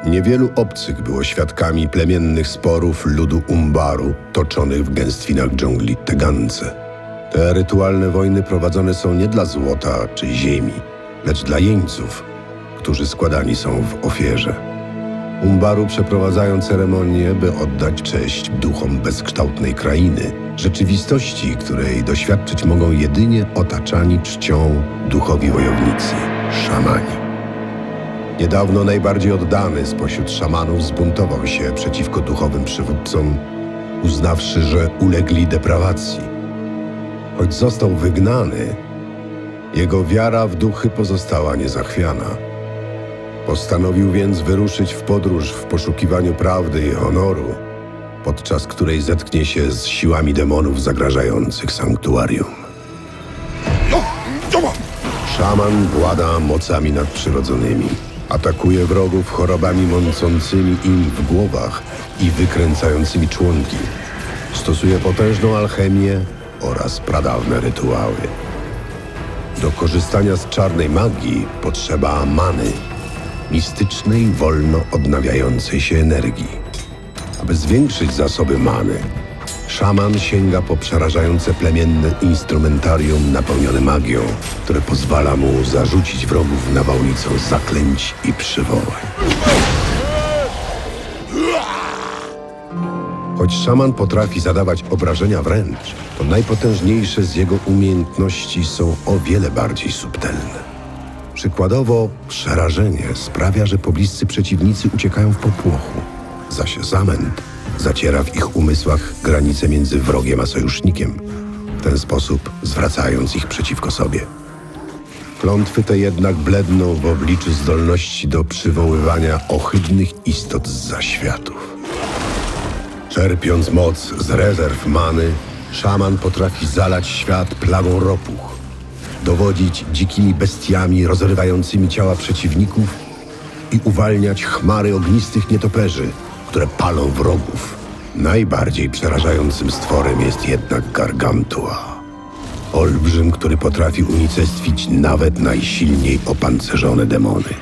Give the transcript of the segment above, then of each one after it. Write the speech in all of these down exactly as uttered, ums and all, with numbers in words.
Niewielu obcych było świadkami plemiennych sporów ludu Umbaru toczonych w gęstwinach dżungli Tegance. Te rytualne wojny prowadzone są nie dla złota czy ziemi, lecz dla jeńców, którzy składani są w ofierze. Umbaru przeprowadzają ceremonię, by oddać cześć duchom bezkształtnej krainy, rzeczywistości, której doświadczyć mogą jedynie otaczani czcią duchowi wojownicy, szamani. Niedawno najbardziej oddany spośród szamanów zbuntował się przeciwko duchowym przywódcom, uznawszy, że ulegli deprawacji. Choć został wygnany, jego wiara w duchy pozostała niezachwiana. Postanowił więc wyruszyć w podróż w poszukiwaniu prawdy i honoru, podczas której zetknie się z siłami demonów zagrażających sanktuarium. Szaman włada mocami nadprzyrodzonymi. Atakuje wrogów chorobami mącącymi im w głowach i wykręcającymi członki. Stosuje potężną alchemię oraz pradawne rytuały. Do korzystania z czarnej magii potrzeba many, mistycznej, wolno odnawiającej się energii. Aby zwiększyć zasoby many, szaman sięga po przerażające plemienne instrumentarium napełnione magią, które pozwala mu zarzucić wrogów nawałnicą zaklęć i przywołań. Choć szaman potrafi zadawać obrażenia wręcz, to najpotężniejsze z jego umiejętności są o wiele bardziej subtelne. Przykładowo, przerażenie sprawia, że pobliscy przeciwnicy uciekają w popłochu, zaś zamęt zaciera w ich umysłach granice między wrogiem a sojusznikiem, w ten sposób zwracając ich przeciwko sobie. Klątwy te jednak bledną w obliczu zdolności do przywoływania ohydnych istot z zaświatów. Czerpiąc moc z rezerw many, szaman potrafi zalać świat plagą ropuch, dowodzić dzikimi bestiami rozrywającymi ciała przeciwników i uwalniać chmary ognistych nietoperzy, które palą wrogów. Najbardziej przerażającym stworem jest jednak Gargantua. Olbrzym, który potrafi unicestwić nawet najsilniej opancerzone demony.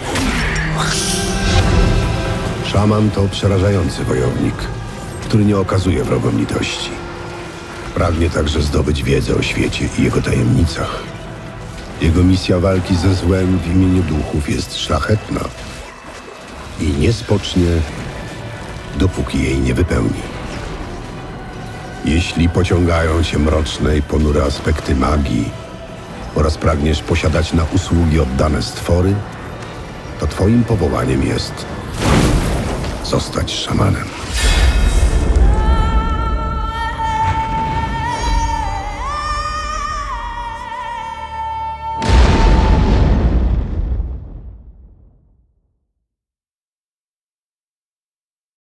Szaman to przerażający wojownik, który nie okazuje wrogom litości. Pragnie także zdobyć wiedzę o świecie i jego tajemnicach. Jego misja walki ze złem w imieniu duchów jest szlachetna i nie spocznie, dopóki jej nie wypełni. Jeśli pociągają cię mroczne i ponure aspekty magii oraz pragniesz posiadać na usługi oddane stwory, to twoim powołaniem jest zostać szamanem.